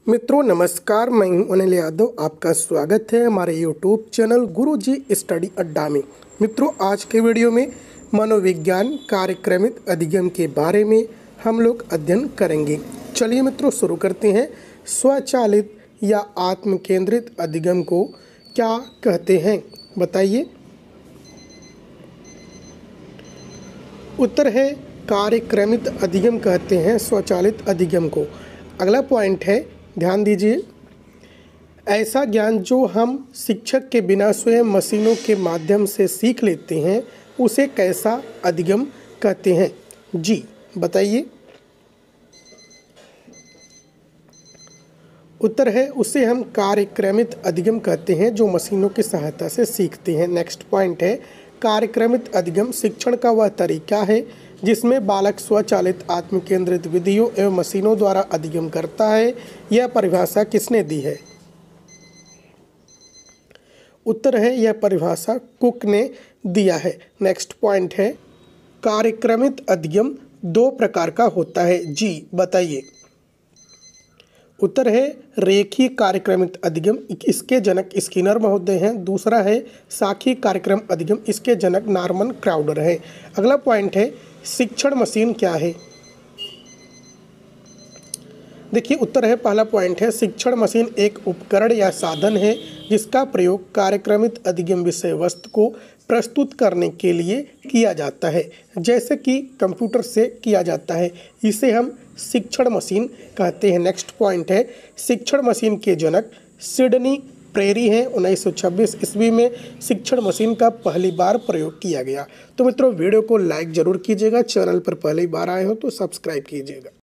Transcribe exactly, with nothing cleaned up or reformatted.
मित्रों नमस्कार, मैं हूं अनिल यादव। आपका स्वागत है हमारे यूट्यूब चैनल गुरुजी स्टडी अड्डा में। मित्रों आज के वीडियो में मनोविज्ञान कार्यक्रमित अधिगम के बारे में हम लोग अध्ययन करेंगे। चलिए मित्रों शुरू करते हैं। स्वचालित या आत्म केंद्रित अधिगम को क्या कहते हैं बताइए। उत्तर है कार्यक्रमित अधिगम कहते हैं स्वचालित अधिगम को। अगला पॉइंट है, ध्यान दीजिए, ऐसा ज्ञान जो हम शिक्षक के बिना स्वयं मशीनों के माध्यम से सीख लेते हैं उसे कैसा अधिगम कहते हैं जी बताइए। उत्तर है उसे हम कार्यक्रमित अधिगम कहते हैं जो मशीनों की सहायता से सीखते हैं। नेक्स्ट पॉइंट है, कार्यक्रमित अधिगम शिक्षण का वह तरीका है जिसमें बालक स्वचालित आत्म केंद्रित विधियों एवं मशीनों द्वारा अधिगम करता है। यह परिभाषा किसने दी है? उत्तर है यह परिभाषा कुक ने दिया है। नेक्स्ट पॉइंट है, कार्यक्रमित अधिगम दो प्रकार का होता है जी बताइए। उत्तर है रेखीय कार्यक्रमित अधिगम, इसके जनक स्किनर महोदय हैं। दूसरा है साखी कार्यक्रम अधिगम, इसके जनक नॉर्मन क्राउडर है। अगला पॉइंट है, शिक्षण मशीन क्या है? देखिए उत्तर है, पहला पॉइंट है शिक्षण मशीन एक उपकरण या साधन है जिसका प्रयोग कार्यक्रमित अधिगम विषय वस्तु को प्रस्तुत करने के लिए किया जाता है, जैसे कि कंप्यूटर से किया जाता है। इसे हम शिक्षण मशीन कहते हैं। नेक्स्ट पॉइंट है, शिक्षण मशीन के जनक सिडनी प्रेरी हैं। उन्नीस सौ छब्बीस ईस्वी में शिक्षण मशीन का पहली बार प्रयोग किया गया। तो मित्रों वीडियो को लाइक जरूर कीजिएगा, चैनल पर पहली बार आए हो तो सब्सक्राइब कीजिएगा।